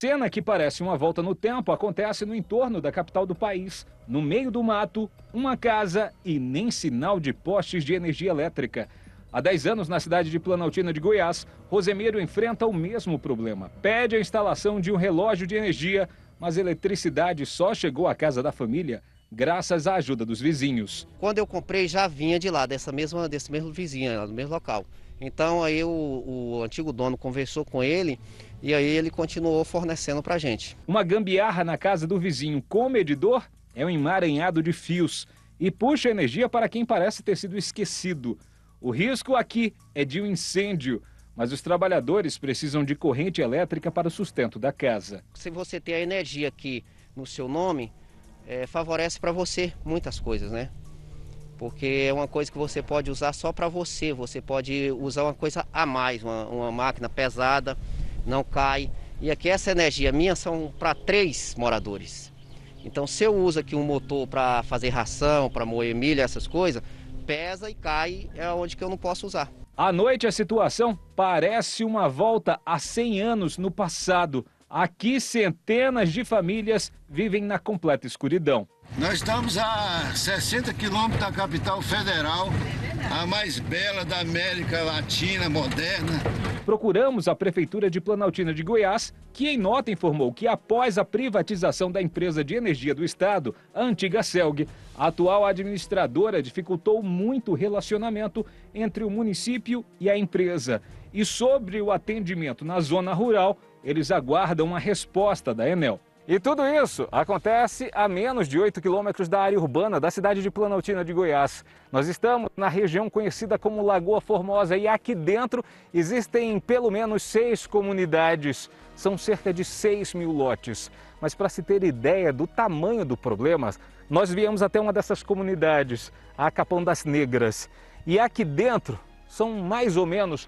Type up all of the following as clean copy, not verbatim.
Cena que parece uma volta no tempo acontece no entorno da capital do país. No meio do mato, uma casa e nem sinal de postes de energia elétrica. Há 10 anos, na cidade de Planaltina de Goiás, Rosemiro enfrenta o mesmo problema. Pede a instalação de um relógio de energia, mas a eletricidade só chegou à casa da família graças à ajuda dos vizinhos. Quando eu comprei, já vinha de lá, desse mesmo vizinho, do mesmo local. Então aí o antigo dono conversou com ele e aí ele continuou fornecendo para a gente. Uma gambiarra na casa do vizinho com medidor é um emaranhado de fios e puxa energia para quem parece ter sido esquecido. O risco aqui é de um incêndio, mas os trabalhadores precisam de corrente elétrica para o sustento da casa. Se você tem a energia aqui no seu nome, favorece para você muitas coisas, né? Porque é uma coisa que você pode usar só para você, você pode usar uma coisa a mais, uma máquina pesada, não cai. E aqui essa energia minha são para 3 moradores. Então se eu uso aqui um motor para fazer ração, para moer milho, essas coisas, pesa e cai, é onde que eu não posso usar. À noite a situação parece uma volta a 100 anos no passado. Aqui centenas de famílias vivem na completa escuridão. Nós estamos a 60 quilômetros da capital federal, a mais bela da América Latina, moderna. Procuramos a Prefeitura de Planaltina de Goiás, que em nota informou que após a privatização da empresa de energia do estado, a antiga CELG, a atual administradora dificultou muito o relacionamento entre o município e a empresa. E sobre o atendimento na zona rural, eles aguardam uma resposta da Enel. E tudo isso acontece a menos de 8 quilômetros da área urbana da cidade de Planaltina de Goiás. Nós estamos na região conhecida como Lagoa Formosa e aqui dentro existem pelo menos 6 comunidades. São cerca de 6 mil lotes. Mas para se ter ideia do tamanho do problema, nós viemos até uma dessas comunidades, a Capão das Negras. E aqui dentro são mais ou menos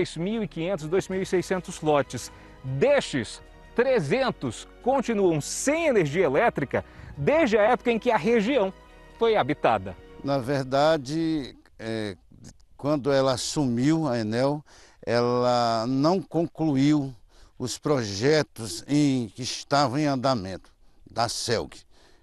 2.500, 2.600 lotes. Destes, 300 continuam sem energia elétrica desde a época em que a região foi habitada. Na verdade, quando ela assumiu a Enel, ela não concluiu os projetos que estavam em andamento da CELG.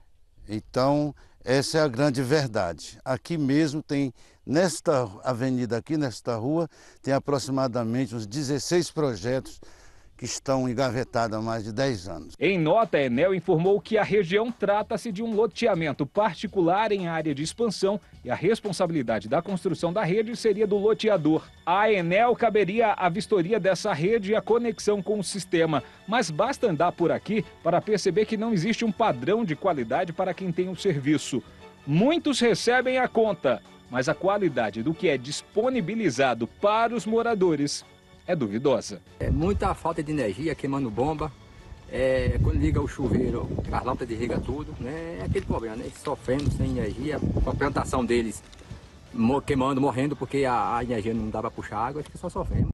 Então, essa é a grande verdade. Aqui mesmo tem, nesta avenida aqui, nesta rua, tem aproximadamente uns 16 projetos que estão engavetados há mais de 10 anos. Em nota, a Enel informou que a região trata-se de um loteamento particular em área de expansão e a responsabilidade da construção da rede seria do loteador. A Enel caberia a vistoria dessa rede e a conexão com o sistema, mas basta andar por aqui para perceber que não existe um padrão de qualidade para quem tem o serviço. Muitos recebem a conta, mas a qualidade do que é disponibilizado para os moradores é duvidosa. É muita falta de energia, queimando bomba. Quando liga o chuveiro, as lâmpadas desliga tudo, né? É aquele problema, né? Sofrendo sem energia, com a plantação deles queimando, morrendo, porque a energia não dá para puxar água, acho que só sofrendo.